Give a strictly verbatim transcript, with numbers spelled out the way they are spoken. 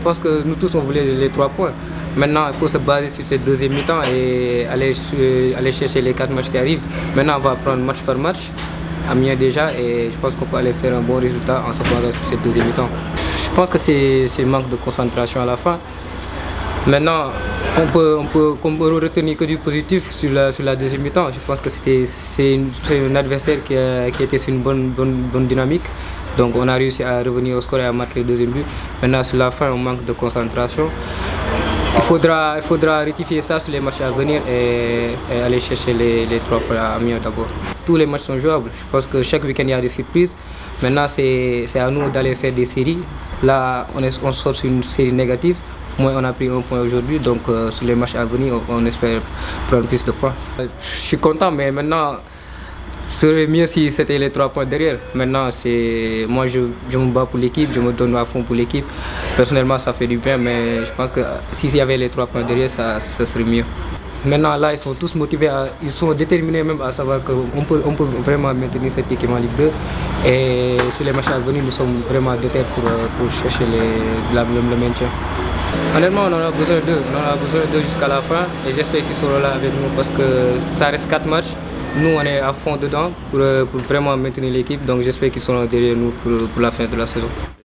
pense que nous tous on voulait les trois points. Maintenant, il faut se baser sur cette deuxième mi-temps et aller, aller chercher les quatre matchs qui arrivent. Maintenant, on va prendre match par match, Amiens déjà, et je pense qu'on peut aller faire un bon résultat en se basant sur cette deuxième mi-temps. Je pense que c'est manque de concentration à la fin. Maintenant, on peut, on peut, on peut retenir que du positif sur la, sur la deuxième mi-temps. Je pense que c'est un adversaire qui, a, qui était sur une bonne, bonne, bonne dynamique. Donc on a réussi à revenir au score et à marquer le deuxième but. Maintenant, sur la fin, on manque de concentration. Il faudra, il faudra rectifier ça sur les matchs à venir et, et aller chercher les, les trois points à Amiens d'abord. Tous les matchs sont jouables. Je pense que chaque week-end, il y a des surprises. Maintenant, c'est à nous d'aller faire des séries. Là, on, est, on sort sur une série négative. Moi, on a pris un point aujourd'hui, donc euh, sur les matchs à venir, on, on espère prendre plus de points. Je suis content, mais maintenant, ce serait mieux si c'était les trois points derrière. Maintenant, moi, je, je me bats pour l'équipe, je me donne à fond pour l'équipe. Personnellement, ça fait du bien, mais je pense que s'il y avait les trois points derrière, ça, ça serait mieux. Maintenant, là, ils sont tous motivés, à, ils sont déterminés même à savoir qu'on peut, on peut vraiment maintenir cette équipe en Ligue deux. Et sur les matchs à venir, nous sommes vraiment déterminés pour, pour chercher les, la, le, le maintien. Honnêtement, on en a besoin d'eux, on en a besoin d'eux jusqu'à la fin et j'espère qu'ils seront là avec nous parce que ça reste quatre matchs. Nous, on est à fond dedans pour, pour vraiment maintenir l'équipe, donc j'espère qu'ils seront derrière nous pour, pour la fin de la saison.